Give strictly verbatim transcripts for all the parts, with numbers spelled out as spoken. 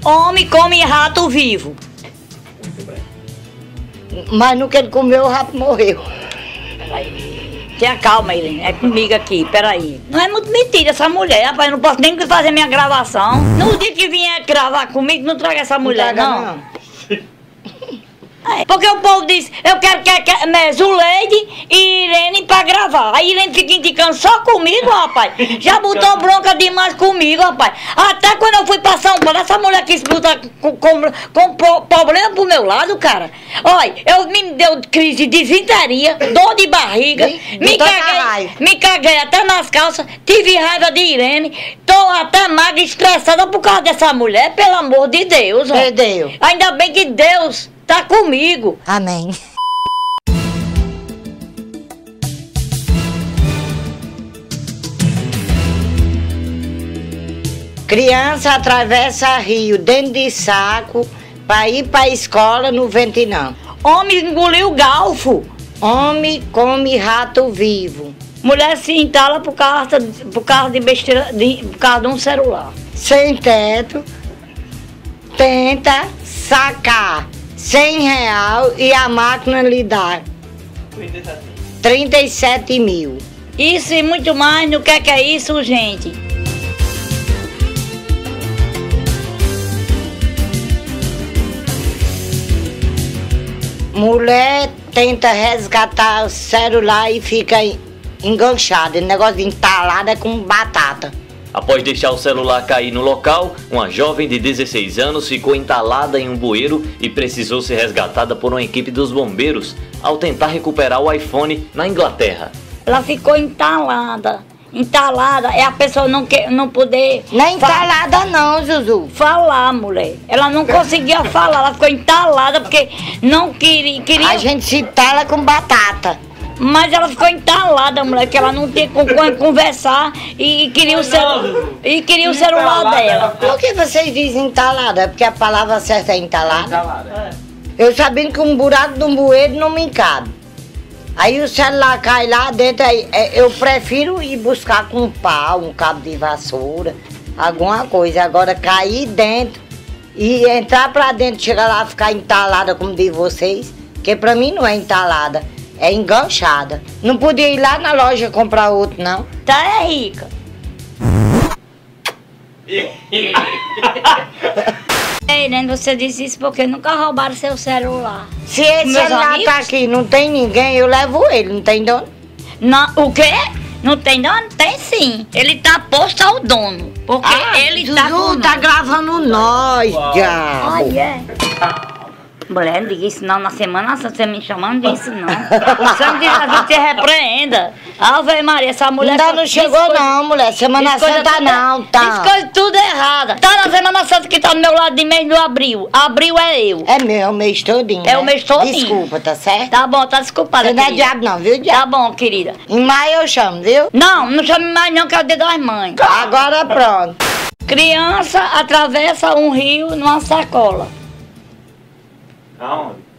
Homem come rato vivo. Mas no que ele comeu, o rato morreu. Peraí. Tenha calma, Irene. É comigo aqui, peraí. Não é muito mentira essa mulher, rapaz. Eu não posso nem fazer minha gravação. No dia que vier gravar comigo, não traga essa mulher, traga, não. não. É, porque o povo diz, eu quero que, que né, Zuleide e Irene pra gravar. A Irene fica indicando só comigo, rapaz. Já botou bronca demais comigo, rapaz. Até quando eu fui pra São Paulo, essa mulher quis botar com, com, com pro, problema pro meu lado, cara. Olha, eu me deu crise de desinteria, dor de barriga, Me- me me dá caguei, raiva. me caguei até nas calças, tive raiva de Irene, tô até magra, estressada por causa dessa mulher, pelo amor de Deus. ó. Perdeu. Ainda bem que Deus tá comigo. Amém. Criança atravessa rio dentro de saco para ir para a escola no Ventinão. Homem engoliu galfo. Homem come rato vivo. Mulher se entala por causa, por causa de besteira, de, por causa de um celular. Sem teto, tenta sacar cem real e a máquina lhe dá trinta e sete mil. Isso e muito mais, no que é que é isso, gente? Mulher tenta resgatar o celular e fica enganchada. O negócio de entalada é com batata. Após deixar o celular cair no local, uma jovem de dezesseis anos ficou entalada em um bueiro e precisou ser resgatada por uma equipe dos bombeiros ao tentar recuperar o iPhone na Inglaterra. Ela ficou entalada. Entalada é a pessoa não, quer, não poder Não é fa- entalada não, Zuzu. falar, mulher. Ela não conseguia falar, ela ficou entalada porque não queria, queria A gente se entala com batata. mas ela ficou entalada, mulher, que ela não tinha com quem conversar e, e queria o, celu e queria o celular dela. Por que vocês dizem entalada? É porque a palavra certa é entalada? Eu sabendo que um buraco de um bueiro não me cabe. Aí o celular cai lá dentro, aí, é, eu prefiro ir buscar com um pau, um cabo de vassoura, alguma coisa. Agora cair dentro e entrar pra dentro, chegar lá e ficar entalada como de vocês, que pra mim não é entalada, é enganchada. Não podia ir lá na loja comprar outro, não. Tá é rica. Ei, Irene, você disse isso porque nunca roubaram seu celular. Se esse Meus celular amigos? tá aqui não tem ninguém, eu levo ele, não tem dono? Não, o quê? Não tem dono? Tem sim. Ele tá posto ao dono. Porque ele tá com Zuzu, tá nós. gravando nós, diabo. Olha. Mulher, não diga isso não. Na Semana Santa você me chamando disso não. O sangue de Jesus te repreenda. Ave Maria, essa mulher... Ainda só não diz chegou coisa- não, mulher. Semana diz coisa Santa tudo- não, Diz tá? coisa tudo errada. Tá na Semana Santa que tá do meu lado de mês do abril. Abril é eu. É meu, o mês todinho, É né? o mês todinho. Desculpa, tá certo? Tá bom, tá desculpada, Você não é querida. diabo não, viu, Tá diabo? bom, querida. Em maio eu chamo, viu? Não, não chame mais não, que é o dia das mães. Agora pronto. Criança atravessa um rio numa sacola. Aonde?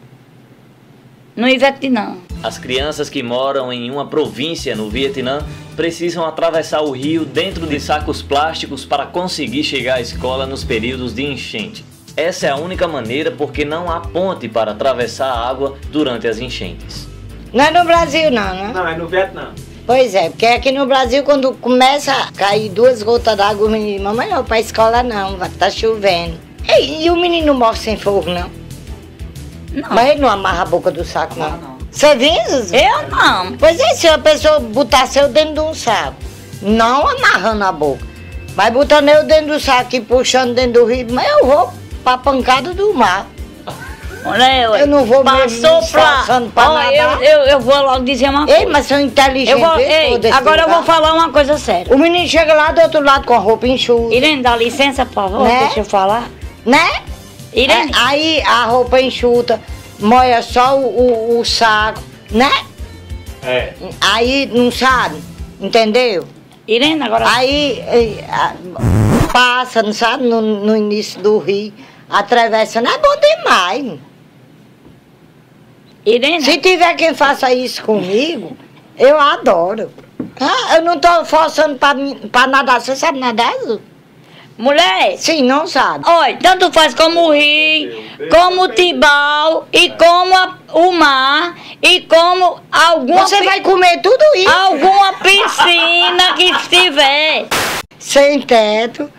No Vietnã. As crianças que moram em uma província no Vietnã precisam atravessar o rio dentro de sacos plásticos para conseguir chegar à escola nos períodos de enchente. Essa é a única maneira porque não há ponte para atravessar a água durante as enchentes. Não é no Brasil não, né? Não, é no Vietnã. Pois é, porque aqui no Brasil quando começa a cair duas gotas d'água, o menino, mamãe não, pra escola não, vai tá chovendo. E, e o menino morre sem fogo, não? Não. Mas ele não amarra a boca do saco, não. não. Você viu, Zuzu? Eu não. Pois é, se a pessoa botasse eu dentro de um saco, não amarrando a boca, mas botando eu dentro do saco e puxando dentro do rio, mas eu vou pra pancada do mar. Olha, eu, Eu não vou mesmo passou me esforçando pra Ó, eu, nadar. eu, eu vou logo dizer uma coisa. Ei, mas são inteligentes. eu vou, viu, ei, todo esse agora eu vou lugar. falar uma coisa séria. O menino chega lá do outro lado com a roupa enxuta, Irene, dá licença, por favor, Né? deixa eu falar. né? Irene, É, aí a roupa enxuta, molha só o, o, o saco, né? É. Aí não sabe, entendeu? Irene, agora... Aí eh, a- passa, não sabe, no, no início do rio, atravessando, é bom demais. Irene, Se tiver quem faça isso comigo, eu adoro. Ah, eu não tô forçando pra, mim- pra nadar, você sabe nadar, Zu? Mulher, Sim, não sabe. olha, tanto faz como o rio, como o tibau, e como a- o mar, e como alguma, Você pi- vai comer tudo isso. alguma piscina que estiver. Sem teto,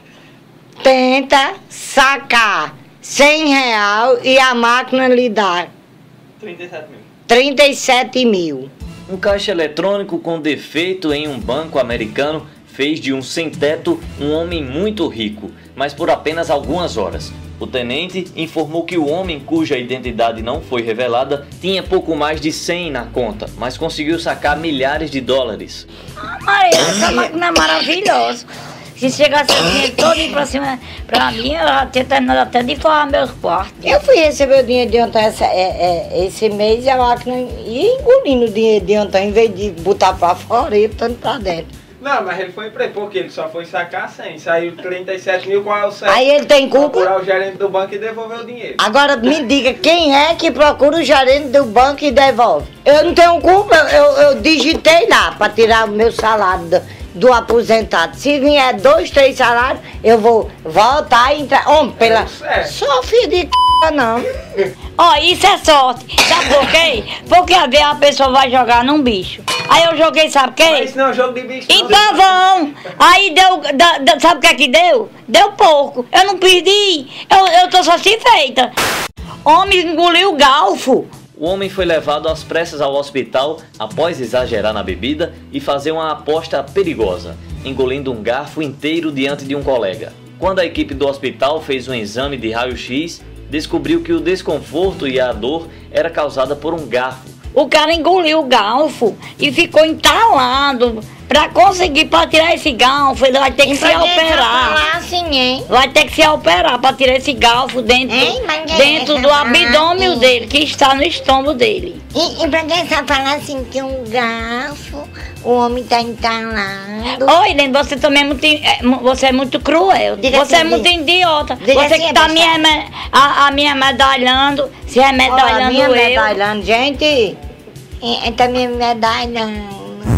tenta sacar cem real e a máquina lhe dá trinta e sete mil. trinta e sete mil. Um caixa eletrônico com defeito em um banco americano fez de um sem-teto um homem muito rico, mas por apenas algumas horas. O tenente informou que o homem, cuja identidade não foi revelada, tinha pouco mais de cem na conta, mas conseguiu sacar milhares de dólares. Maria, essa máquina é maravilhosa. Se chegasse o dinheiro todo pra cima, pra mim, eu já tinha terminado até de forrar meus quartos. Eu fui receber o dinheiro de ontem essa- é, é, esse mês e a máquina ia engolindo o dinheiro de ontem, em vez de botar pra fora, ia botando pra dentro. Não, mas ele foi preso, porque ele só foi sacar cem. Saiu trinta e sete mil, qual é o certo? Aí ele tem culpa. Procurar o gerente do banco e devolver o dinheiro. Agora me diga, quem é que procura o gerente do banco e devolve? Eu não tenho culpa, eu, eu digitei lá para tirar o meu salário do, do aposentado. Se vier dois, três salários, eu vou voltar e entrar. Homem, pela. É. Sou filho de c... não. Ó, isso é sorte. Sabe por quê? Porque às vezes a pessoa vai jogar num bicho. Aí eu joguei, sabe o quê? Mas isso não é um jogo de bicho. Em não. pavão. Aí deu, da- da- sabe o que é que deu? Deu pouco. Eu não perdi. Eu, eu tô satisfeita. Homem engoliu o galfo. O homem foi levado às pressas ao hospital após exagerar na bebida e fazer uma aposta perigosa, engolindo um garfo inteiro diante de um colega. Quando a equipe do hospital fez um exame de raio-x, descobriu que o desconforto e a dor era causada por um garfo. O cara engoliu o galfo e ficou entalado. Pra conseguir, pra tirar esse galfo, ele vai ter que se operar. assim, hein? Vai ter que se operar pra tirar esse galfo dentro, Hein, mas que dentro é do essa abdômen parte? dele, que está no estômago dele. E, e pra quem só falar assim que um garfo, o homem tá entalado. Oi, Helene, você também é muito, é, mu- você é muito cruel. Diga você assim, é muito diga. idiota. Diga você assim, que tá me, Abissado. reme- a, a minha medalhando, se Ó, a remedalhando minha eu. medalhando, gente. E, tá me medalhando.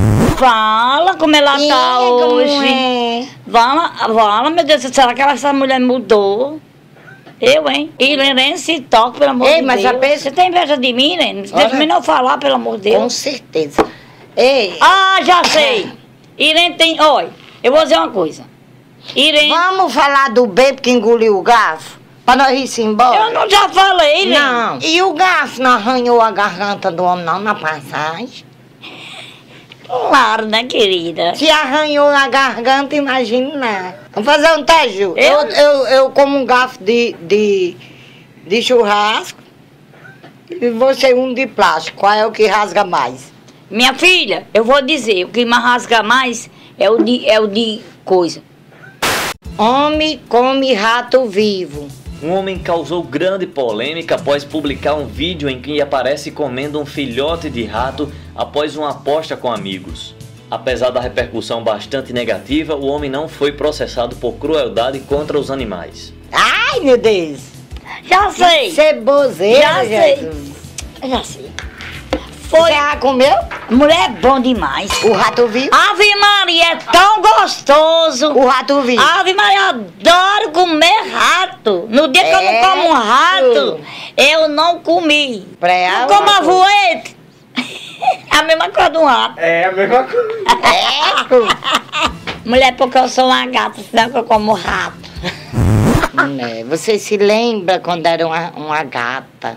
Fala como ela Ih, tá como hoje. é? Fala, fala, meu Deus, será que essa mulher mudou? Eu, hein? E Helene se toca, pelo amor Ei, de mas Deus. a pessoa- Você tem inveja de mim, Helene? Olha. Deixa eu não falar, pelo amor de Com Deus. certeza. Ei, Ah, já sei. Irene tem. Olha, eu vou dizer uma coisa. Irene. vamos falar do bebo que engoliu o garfo? Pra nós ir embora? Eu não já falei, Irene. Não. E o garfo não arranhou a garganta do homem, não, na passagem? Claro, né, querida? Se arranhou a garganta, imagina. Vamos fazer um teste, Ju. Eu? Eu, eu, eu como um garfo de, de, de churrasco e você um de plástico. Qual é o que rasga mais? Minha filha, eu vou dizer, o que me rasga mais é o de, é o de coisa. Homem come rato vivo. Um homem causou grande polêmica após publicar um vídeo em que aparece comendo um filhote de rato após uma aposta com amigos. Apesar da repercussão bastante negativa, o homem não foi processado por crueldade contra os animais. Ai, meu Deus. Já sei. Ceboseira, Já sei. Jesus. Já sei. Você Foi. já comeu Mulher é bom demais. o rato vivo? Ave Maria, é tão gostoso. O rato vivo. Ave Maria, adoro comer rato. No dia que eu não como um rato, eu não comi. Preal, Não como rato. avoete. A mesma coisa de um rato. É a mesma coisa. É. Mulher, porque eu sou uma gata, senão que eu como rato. Né, você se lembra quando era uma, uma gata?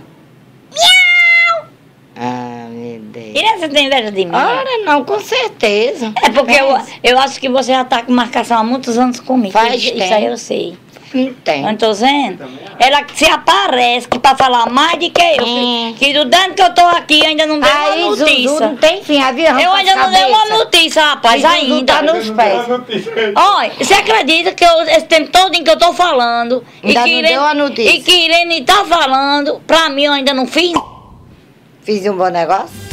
Ah, meu Deus. E você tem inveja de mim? Ora, não, com certeza. É porque eu, Mas eu acho que você já tá com marcação há muitos anos comigo. Faz Isso tempo. aí eu sei. não tem. Eu não tô dizendo? Ela que se aparece que pra falar mais de que eu. Hum. Que, que do tanto que eu tô aqui ainda não deu Aí, uma Zuzu, notícia. não tem fim, avião. Eu ainda não dei uma notícia, rapaz, Zuzu ainda. tá nos pés. Olha, você acredita que eu, esse tempo todo que eu tô falando Ainda e que, não deu a notícia. e que Irene tá falando, pra mim eu ainda não fiz? Fiz um bom negócio?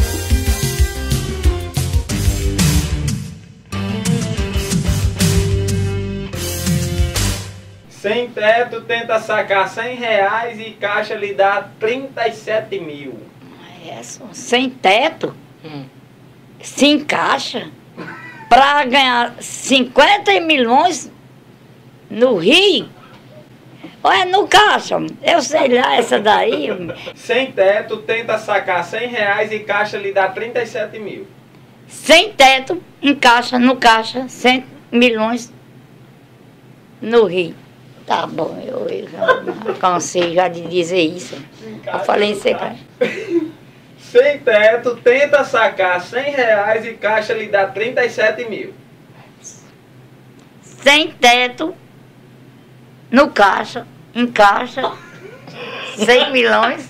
Sem teto, tenta sacar cem reais e caixa lhe dá trinta e sete mil. É, só sem teto, Hum. sem caixa, pra ganhar cinquenta milhões, No Rio? Olha, no caixa, eu sei lá, essa daí. Sem teto, tenta sacar cem reais e caixa lhe dá trinta e sete mil. Sem teto, em caixa, no caixa, cem milhões no Rio. Tá bom, eu, eu já cansei já de dizer isso. Eu falei em secar. Sem teto, tenta sacar cem reais e caixa lhe dá trinta e sete mil. Sem teto, no caixa, em caixa, cem milhões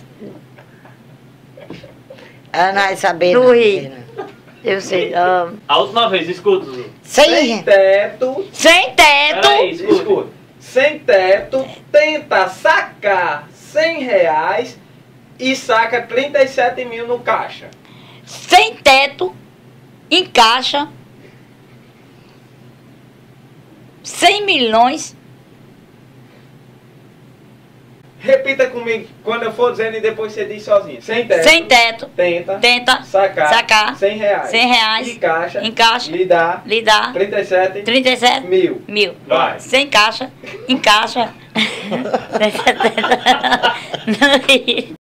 Ela não vai saber. no não, Rio. menina. Eu sei. ah, A última vez, escuta. Zuzu. Sem Sem teto, sem teto, Peraí, escuta. escuta. Sem teto, tenta sacar cem reais e saca trinta e sete mil no caixa. sem teto, em caixa, cem milhões. Repita comigo quando eu for dizendo e depois você diz sozinho. Sem teto, Sem teto, tenta, tenta sacar, sacar cem reais. cem reais E caixa, em caixa, lhe dá lhe dá trinta e sete trinta e sete mil. mil. Vai. Sem caixa, em caixa.